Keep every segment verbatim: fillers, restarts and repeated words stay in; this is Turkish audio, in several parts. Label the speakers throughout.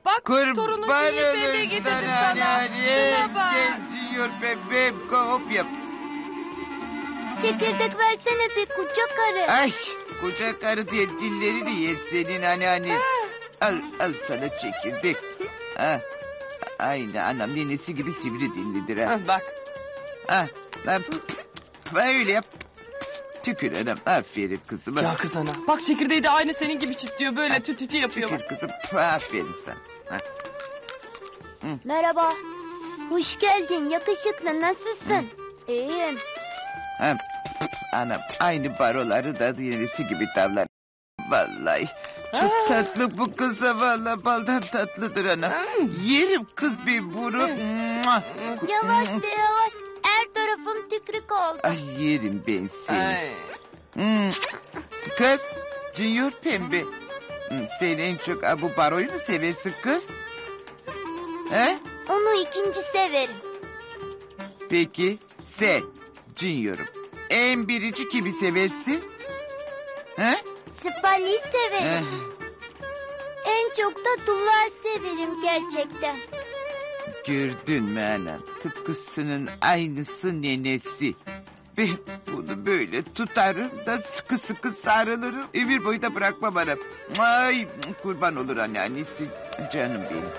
Speaker 1: Bak
Speaker 2: Kurban
Speaker 1: torunun Cinyur Pembe
Speaker 2: olurum
Speaker 1: getirdim
Speaker 2: sana,
Speaker 1: sana.
Speaker 2: hani.
Speaker 1: Şuna bak.
Speaker 2: Gel Cinyur Pembe, hop yap.
Speaker 3: Çekirdek versene bir kucak arı.
Speaker 2: Ay, koca karı diye dillerini yer senin anneannen. Al, al sana çekirdek. Ha. Aynı anam ninesi gibi sivri dillidir ha.
Speaker 1: Ha, bak.
Speaker 2: Ha, lan, böyle yap. Tükür anam, aferin kızım.
Speaker 1: Ya kız ana. Bak çekirdeği de aynı senin gibi çitliyor böyle tütütü yapıyor
Speaker 2: Tükür
Speaker 1: bak.
Speaker 2: kızım, aferin sana. Ha.
Speaker 3: Merhaba. Hoş geldin yakışıklı, nasılsın? İyiyim.
Speaker 2: Ha. Anam aynı baroları da ninesi gibi tavlar. Vallahi çok
Speaker 1: Aa.
Speaker 2: tatlı bu kıza, vallahi baldan tatlıdır anam. Yerim kız bir burun. Mua.
Speaker 3: Yavaş be yavaş. Her tarafım tükürük oldu.
Speaker 2: Ay yerim ben seni.
Speaker 1: Ay.
Speaker 2: Hmm. Kız, Cinyur Pembe. Hmm, sen en çok bu baroyu mu seversin kız? He?
Speaker 3: Onu ikinci severim.
Speaker 2: Peki sen Cinyur'um. En birinci kimi seversin? He?
Speaker 3: Spalli'yi
Speaker 2: Eh,
Speaker 3: severim. En çok da duvar severim gerçekten.
Speaker 2: gördün mü anam? Tıpkısının aynısı nenesi. Ben bunu böyle tutarım da sıkı sıkı sarılırım. Ömür boyu da bırakmam anam. Ay kurban olur anneannesi. Canım benim.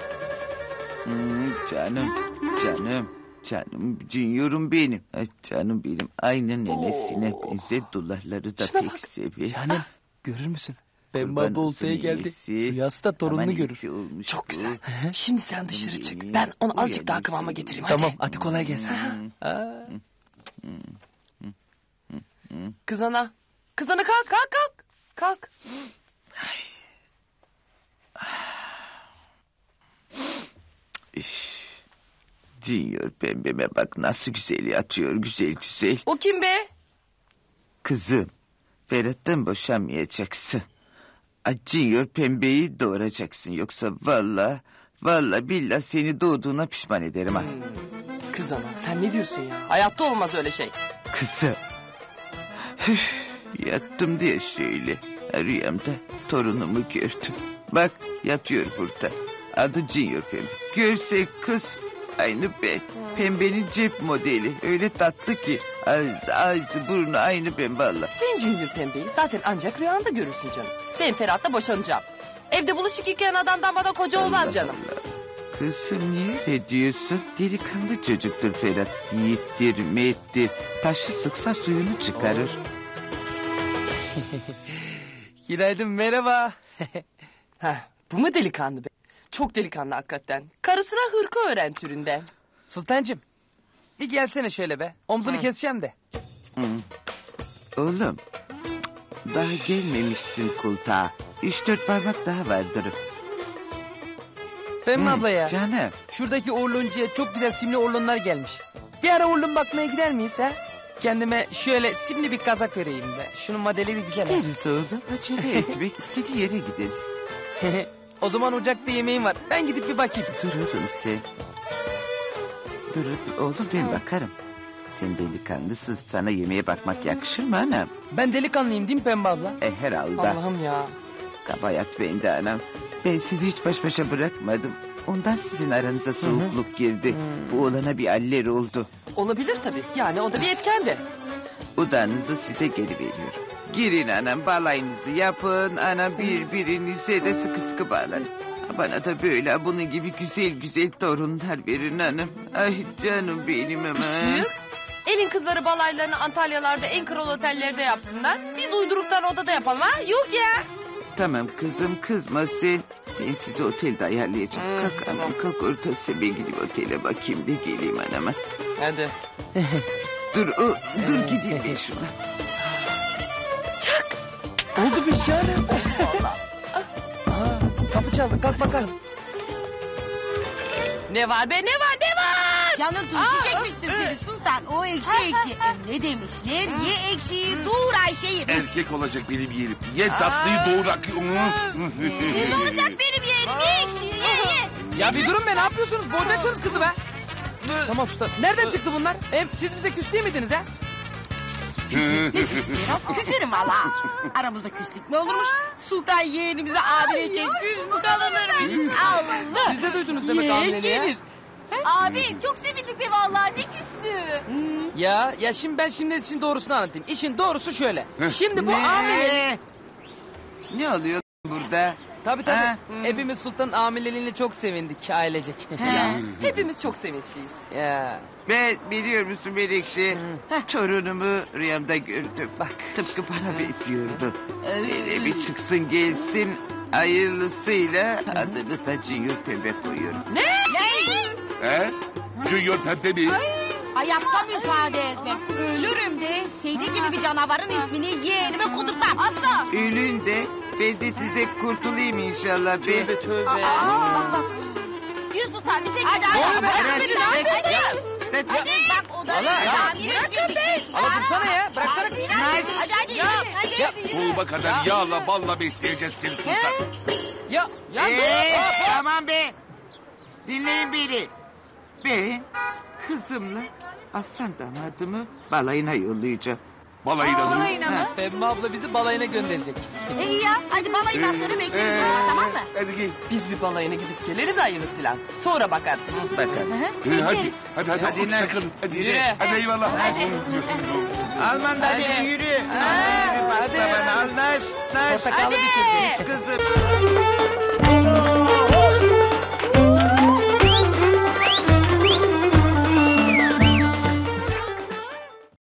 Speaker 2: Hmm, canım, canım, canım, Cinyur'um benim. Ay, canım benim, aynı nenesine benzer, dularları da
Speaker 1: Şuna
Speaker 2: pek
Speaker 1: bak.
Speaker 2: seviyor.
Speaker 4: Canım görür müsün?
Speaker 2: Kurban
Speaker 4: Pembe abla
Speaker 2: olsun
Speaker 4: oltaya geldi.
Speaker 2: iyisi.
Speaker 4: Rüyası da torununu
Speaker 2: Aman
Speaker 4: görür.
Speaker 2: iyi olmuş
Speaker 1: Çok
Speaker 2: bu.
Speaker 1: güzel. Şimdi sen dışarı çık.
Speaker 2: benim.
Speaker 1: Ben onu azıcık
Speaker 2: Uyanırsın.
Speaker 1: daha kıvama getireyim hadi.
Speaker 4: Tamam hadi kolay gelsin. Aa,
Speaker 1: Kız ana. Kız ana kalk kalk kalk. Kalk.
Speaker 2: Cinyur pembeme bak nasıl güzel yatıyor, güzel güzel.
Speaker 1: O kim be?
Speaker 2: Kızım, Ferhat'tan boşanmayacaksın. Cinyur pembeyi doğuracaksın. Yoksa vallahi, vallahi billah seni doğduğuna pişman ederim ha.
Speaker 1: Kız ana sen ne diyorsun ya? Hayatta olmaz öyle şey.
Speaker 2: Kızım. Üf, yattım diye şöyle. Rüyamda torunumu gördüm. Bak yatıyor burada. Adı Cinyur Pembe. Görse kız aynı ben. Pembenin cep modeli. Öyle tatlı ki. Ağzı, ağzı burnu aynı ben valla.
Speaker 1: Sen Cüngür Pembe'yi zaten ancak rüyanda görürsün canım. Ben Ferhat'la boşanacağım. Evde bulaşık yıkayan adamdan bana koca olmaz canım.
Speaker 2: Allah. Kızım niye öyle diyorsun? Delikanlı çocuktur Ferhat. Yiğittir, meğittir. Taşı sıksa suyunu çıkarır.
Speaker 4: günaydın merhaba.
Speaker 1: Heh, bu mu delikanlı be? Çok delikanlı hakikaten. Karısına hırka öğren türünde.
Speaker 4: Sultancığım bir gelsene şöyle be. Omzunu
Speaker 1: Hı.
Speaker 4: keseceğim de.
Speaker 2: Oğlum, daha gelmemişsin kultağa. Üç dört parmak daha vardır.
Speaker 4: Pembe
Speaker 2: Hı,
Speaker 4: abla ya.
Speaker 2: Canım.
Speaker 4: Şuradaki orloncuya çok güzel simli orlonlar gelmiş. Bir ara orlon bakmaya gider miyiz ha? Kendime şöyle simli bir kazak vereyim be. Şunun modeli de güzel. ha.
Speaker 2: Gideriz oğlum. Acele etmek. İstediği yere gideriz.
Speaker 4: O zaman ocakta yemeğim var. Ben gidip bir bakayım.
Speaker 2: Dur oğlum sen. Dur oğlum ben bakarım. Sen delikanlısın. Sana yemeğe bakmak yakışır mı anam?
Speaker 4: Ben delikanlıyım değil mi Pembe abla?
Speaker 2: E herhalde.
Speaker 1: Allah'ım ya.
Speaker 2: Kabayat bende anam. Ben sizi hiç baş başa bırakmadım. Ondan sizin aranıza soğukluk girdi. Bu olana bir aller oldu.
Speaker 1: Olabilir tabii. Yani o da bir etkendi.
Speaker 2: Odanızı size geri veriyorum. Girin anam, balayınızı yapın. Anam birbirinize de sıkı sıkı bağlanın. Bana da böyle bunun gibi güzel güzel torunlar verin hanım. Ay canım benim hemen.
Speaker 1: Pışık. Elin kızları balaylarını Antalyalarda en kral otellerde yapsınlar. Biz uyduruktan odada yapalım ha? Yok ya.
Speaker 2: Tamam kızım kızma sen. Ben size otelde ayarlayacağım.
Speaker 1: Hmm,
Speaker 2: kalk anam
Speaker 1: tamam.
Speaker 2: kalk ortası. Ben gidip otele bakayım da geleyim anama.
Speaker 1: Hadi.
Speaker 2: Dur o, dur gideyim ben şuradan.
Speaker 4: Oldu bir şey anam. Aa, kapı çaldı kalk bakalım.
Speaker 1: Ne var be ne var ne var?
Speaker 5: Canım tuzlu çekmiştir seni Sultan. O ekşi ekşi. E, ne demişler? Ye ekşiyi doğur Ayşe'yi.
Speaker 6: Erkek olacak benim yeğenim. Ye tatlıyı doğurak.
Speaker 5: Ne olacak benim yeğenim? Ye ekşiyi ye ye.
Speaker 4: Ya bir durun be ne yapıyorsunuz? Boğacaksınız kızı be. Tamam usta. Nereden çıktı bunlar? Hem siz bize küs değil miydiniz ha?
Speaker 5: Ne küslük ya? Küserim valla. Aramızda küslük mü olurmuş? Sultan yeğenimize abileyken küs mü kalınırmış? Allah.
Speaker 4: Siz de duydunuz demek
Speaker 5: Yeğen
Speaker 4: hamileliği ya.
Speaker 5: gelir.
Speaker 7: Abi çok sevindik be vallahi ne küslü.
Speaker 4: Ya ya şimdi ben şimdi işin doğrusunu anlatayım. İşin doğrusu şöyle. Şimdi bu hamilelik...
Speaker 2: Ne? Ne oluyor burada?
Speaker 4: Tabii tabii.
Speaker 2: Ha?
Speaker 4: Hepimiz Sultan'ın hamileliğine çok sevindik ailecek.
Speaker 1: Ya, hepimiz çok sevinçliyiz.
Speaker 4: ya.
Speaker 2: Ben biliyor musun Melekşe? Torunumu rüyamda gördüm. Bak tıpkı bana benziyordu. Öyle bir çıksın gelsin hayırlısıyla adını da Junior Pembe koyuyorum.
Speaker 6: He? Junior Pembe mi?
Speaker 5: Hayatta müsaade etmem. Ölürüm de Seydi gibi bir canavarın ismini yeğenime kudurtmam. Asla.
Speaker 2: Ölün de ben de size kurtulayım inşallah be.
Speaker 4: Tövbe tövbe.
Speaker 7: Yüz tutar bize
Speaker 5: Hadi
Speaker 7: gel.
Speaker 5: hadi.
Speaker 2: Bırak,
Speaker 5: Hadi
Speaker 2: bırak,
Speaker 5: hadi.
Speaker 2: bırak.
Speaker 5: Hadi bak o da
Speaker 4: Allah, ya.
Speaker 5: Amire girdik.
Speaker 4: Ama dursana ya. Bıraksana.
Speaker 5: Hadi hadi. Hadi.
Speaker 4: Ya,
Speaker 6: Bulma kadar yağla balla besleyeceğiz seni Sultan.
Speaker 4: ya, ya.
Speaker 2: Ee, tamam be. Dinleyin beni. Ben kızımla aslan damadımı balayına yollayacağım.
Speaker 6: Balayına mı?
Speaker 7: Balayına mı?
Speaker 4: Pembe abla bizi balayına gönderecek.
Speaker 5: İyi ya. Hadi balayından sonra bekleriz onu, tamam mı?
Speaker 6: Hadi gel.
Speaker 1: Biz bir balayına gidip geliriz hayırlısıyla. Sonra bakarız.
Speaker 2: Bakalım.
Speaker 6: Ee, hadi. Hadi hadi.
Speaker 2: Hadi,
Speaker 6: Hadi
Speaker 2: Naz.
Speaker 6: sakın. Hadi
Speaker 1: Yürü.
Speaker 6: Hadi eyvallah.
Speaker 2: Alman da
Speaker 4: Hadi.
Speaker 2: yürü. Yürü bak
Speaker 4: hadi.
Speaker 2: bana al naş. Naş.
Speaker 4: Portakalı bitirdi.
Speaker 2: Kızım.